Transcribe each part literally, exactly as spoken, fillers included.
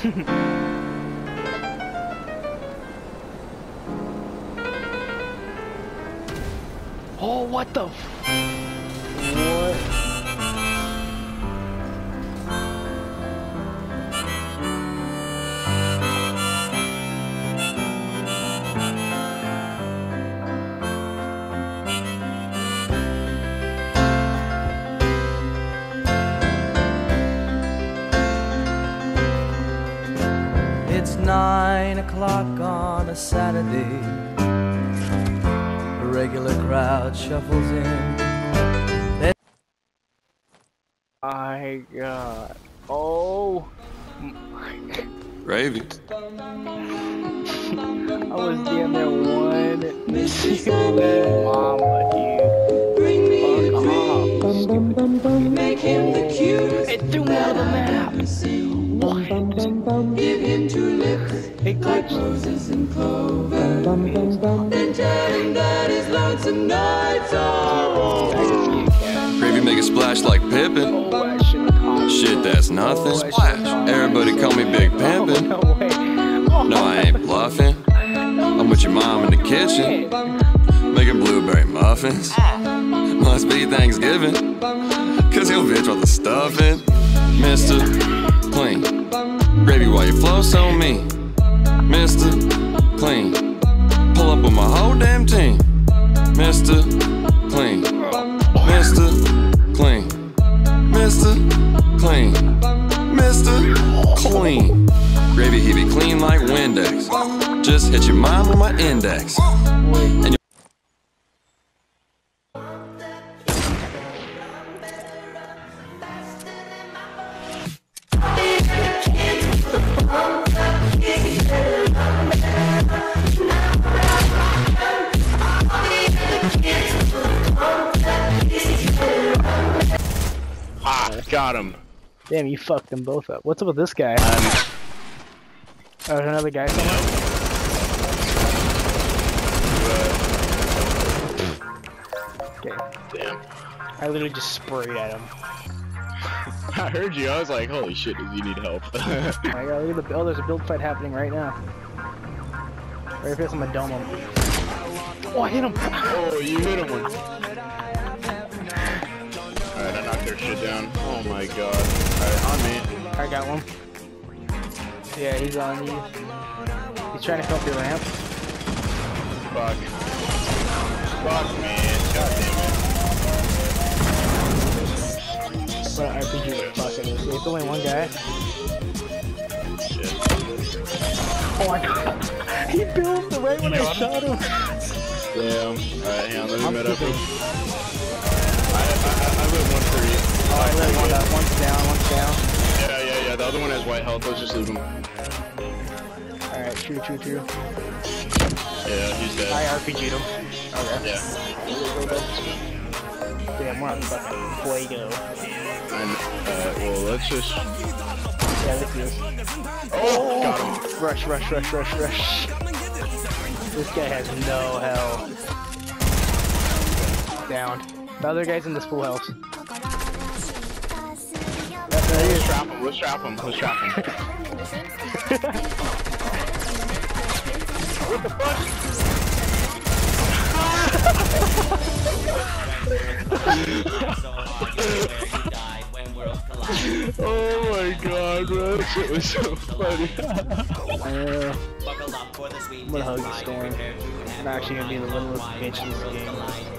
Oh, what the f- What? It's nine o'clock on a Saturday. A regular crowd shuffles in. My God. Oh. My God. Gravy. I was damn near one. Mama, dude. Fuck off. Stupid. Make him the cutest. It threw me out of the map. What? Give him two lips. It glitched. Roses and clover. Then tell him that his lonesome nights are over. Gravy make a splash like Pippin. Oh, I should've caught Shit, that's nothing. Oh, I should've Splash. caught Everybody call me Big Oh, Pimpin'. no way. Oh, No, I ain't bluffing. I'm with your mom in the kitchen, making blueberry muffins. Must be Thanksgiving, cause your bitch want the stuffing. Mister Clean. Gravy, why you flow so mean? Mister Clean. Pull up with my whole damn team. Mister Clean. Mister Clean. Mister Clean. Mister Clean. Gravy, he be clean like Windex. Just hit your mom with my index. And you Ah, got him. damn, you fucked them both up. What's up with this guy? Um, Oh, there's another guy somewhere? Okay. Damn. I literally just sprayed at him. I heard you. I was like, holy shit, does he need help? Oh my God, look at the, oh, there's a build fight happening right now. Right if it's on my dome. Oh, I hit him! Oh, you hit him one. Alright, I knocked their shit down. Oh my god. Alright, on me. I got one. Yeah, he's on you. He's trying to come up your ramp. Fuck. Fuck, man. God damn it. But R P G the fuck it is. There's only one guy. Shit. Oh my God! He built the right when I shot him! Damn. Alright, hang on, let me I'm met up. keeping- I, I, I, I live one for you. Oh, I let one up. One's down, one's down. Yeah, yeah, yeah. The other one has white health. Let's just leave him. Alright, true, true, true. Yeah, he's dead. I R P G'd him. Okay. Yeah. Damn, we're on fucking Fuego. And, uh, well, let's just... Yeah, this is. Oh, got him. Rush, rush, rush, rush, rush. This guy has no health. Down. The other guy's in this full health. That's there he Let's is. trap him. Let's trap him. Let's trap him. What the fuck? Oh my god, bro. That shit was so funny. Uh, I'm gonna hug the storm. I'm actually gonna be the littlest bitch in this game.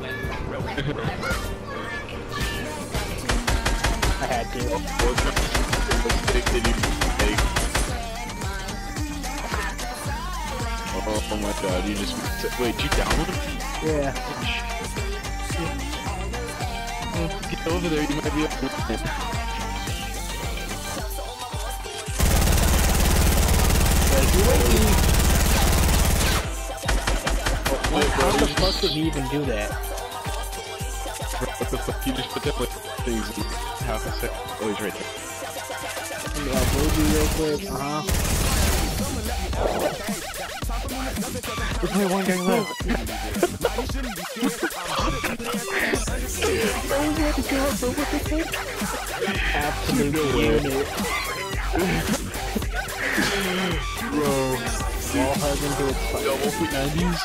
I had to. What mistake did you make? Oh, oh my god, you just... Wait, you down him? Yeah. Get over there, you might be able to... Like, how the fuck did he even do that? What the fuck? You just put that like things in half a second. Oh, he's right there. Yeah, baby, real quick. Uh huh. There's only one guy left. Absolute unit. Bro. Wall hug into its fight. Double P nineties.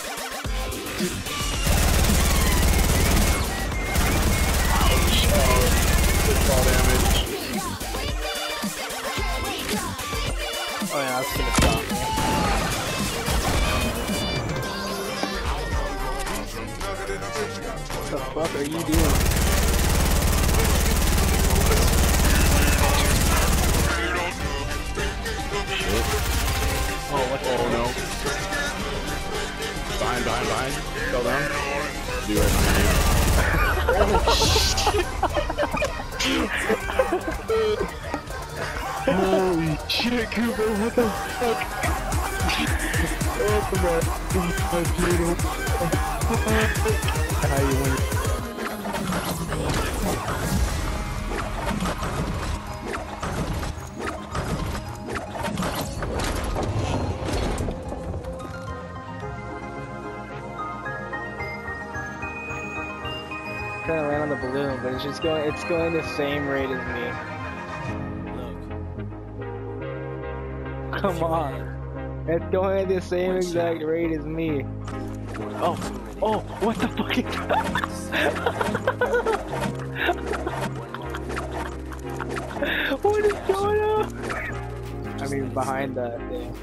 Fall damage. Oh yeah, that's gonna stop me. What the fuck are you doing? Oh, what the Oh no. Behind, behind, behind. Fell down. Do it. Holy shit, Cooper, what the fuck? Oh my god, How you win? Trying to land on the balloon, but it's just going. It's going the same rate as me. Come on, it's going at the same exact rate as me. Oh, oh, what the fuck is that? What is going on? I mean, behind that thing.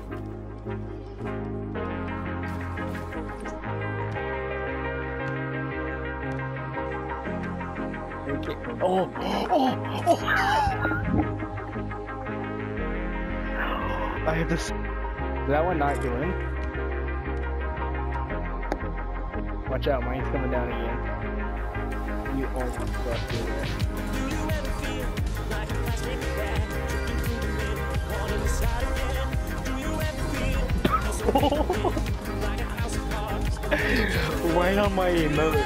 Oh, oh, oh! I have this. Did that one not go in? Watch out, mine's coming down again. You almost left it there. Right on my emote.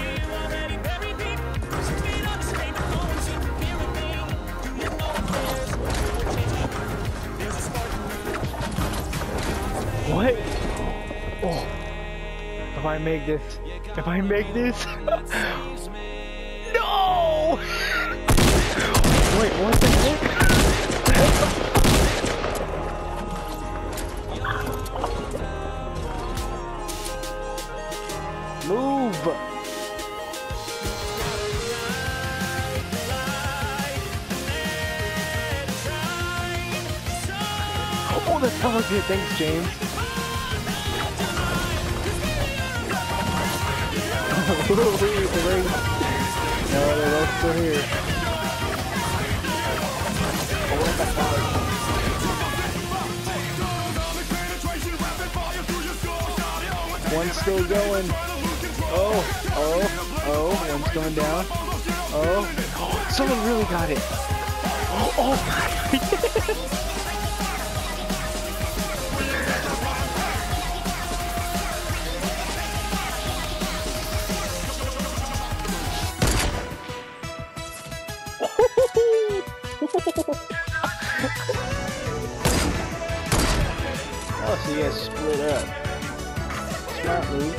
What? Oh. If I make this, if I make this, no! Wait, what the heck? Move! Oh, that's hella good. Thanks, James. Wait, wait. No, they're both still here. Oh, what the fuck? One's still going. Oh, oh, oh, one's going down. Oh, oh, someone really got it. Oh, oh my God. Oh, so you guys split up. Smart move.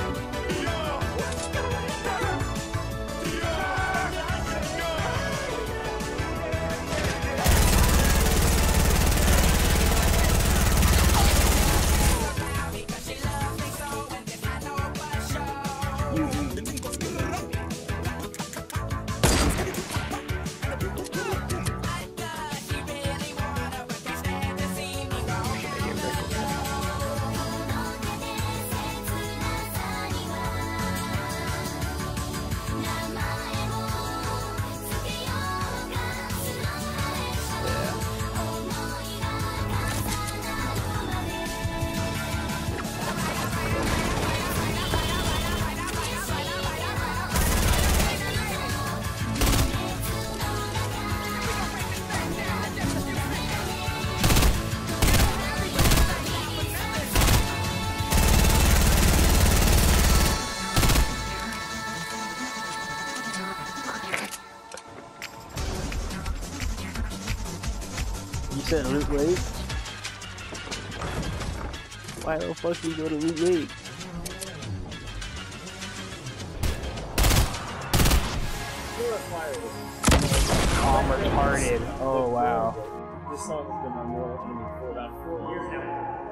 You said loot raid? Why the fuck do you go to loot raid? Oh, I'm retarded. Oh, wow. this song has been on more for about four years now.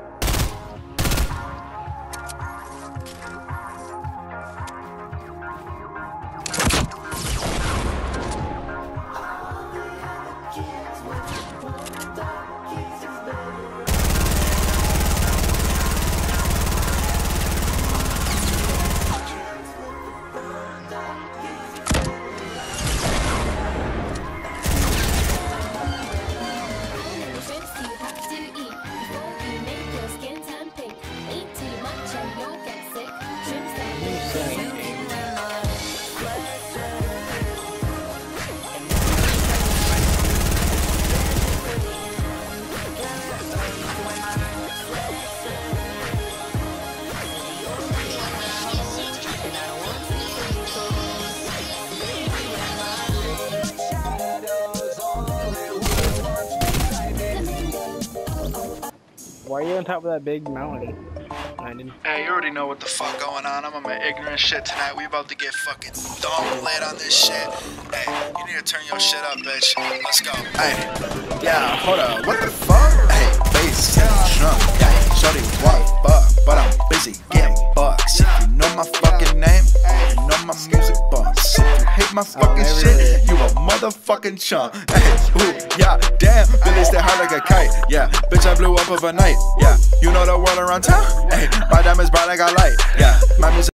Why are you on top of that big mountain? Hey, you already know what the fuck going on. I'm on my ignorant shit tonight. We about to get fucking dog lit on this shit. Hey, you need to turn your shit up, bitch. Let's go. Hey, yeah, hold up. What the fuck? Hey, bass getting drunk. Yeah, shorty want fuck, but I'm busy getting bucks. If you know my fucking name, you know my music bumps. If you hate my fucking oh, shit, you a motherfucking chump. Hey, ooh, yeah, damn, Billy stay high like a kite. Yeah, bitch, I blew up overnight. Yeah, you know the world around town. Hey, my diamonds bright like I light. Yeah, my music.